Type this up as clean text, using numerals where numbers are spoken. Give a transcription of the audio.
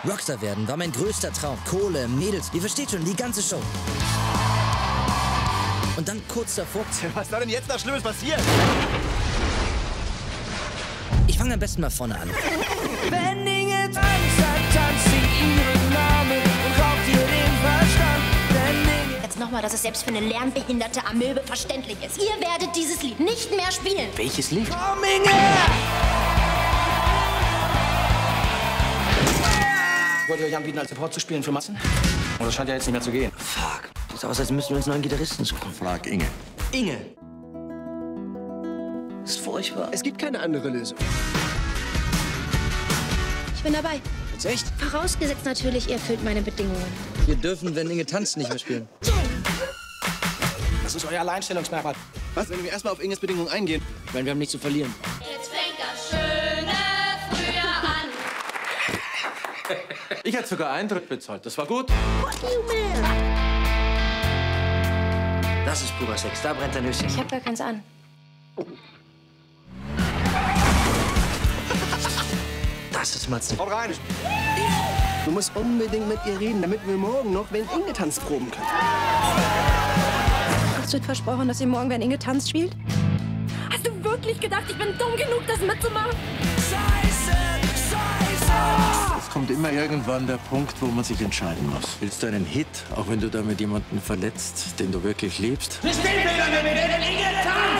Rockstar werden war mein größter Traum. Kohle, Mädels, ihr versteht schon, die ganze Show. Und dann kurz davor... Was soll denn jetzt noch Schlimmes passieren? Ich fange am besten mal vorne an. Wenn Inge tanzt, tanzt sie ihren Namen und raubt ihr den Verstand. Jetzt nochmal, dass es selbst für eine lernbehinderte Amöbe verständlich ist. Ihr werdet dieses Lied nicht mehr spielen. Welches Lied? Komm, Inge! Wollt ihr euch anbieten, als Support zu spielen für Massen? Und das scheint ja jetzt nicht mehr zu gehen. Fuck. Sieht aus, als müssten wir uns einen neuen Gitarristen suchen. Frag Inge. Inge. Das ist furchtbar. Es gibt keine andere Lösung. Ich bin dabei. Jetzt echt? Vorausgesetzt natürlich, ihr erfüllt meine Bedingungen. Wir dürfen, wenn Inge tanzt, nicht mehr spielen. Das ist euer Alleinstellungsmerkmal. Was, wenn wir erstmal auf Inges Bedingungen eingehen? Ich meine, wir haben nichts zu verlieren. Jetzt fängt das schöne Frühjahr an. Ich hätte sogar Eintritt bezahlt. Das war gut. Das ist purer Sex. Da brennt der Nüsschen. Ich hab gar keins an. Das ist Matzen. Haut rein! Du musst unbedingt mit ihr reden, damit wir morgen noch wenn Inge tanzt proben können. Hast du versprochen, dass ihr morgen, wenn Inge tanzt, spielt? Hast du wirklich gedacht, ich bin dumm genug, das mitzumachen? Es kommt immer irgendwann der Punkt, wo man sich entscheiden muss. Willst du einen Hit, auch wenn du damit jemanden verletzt, den du wirklich liebst? Wir spielen wieder mit Inge tanzt!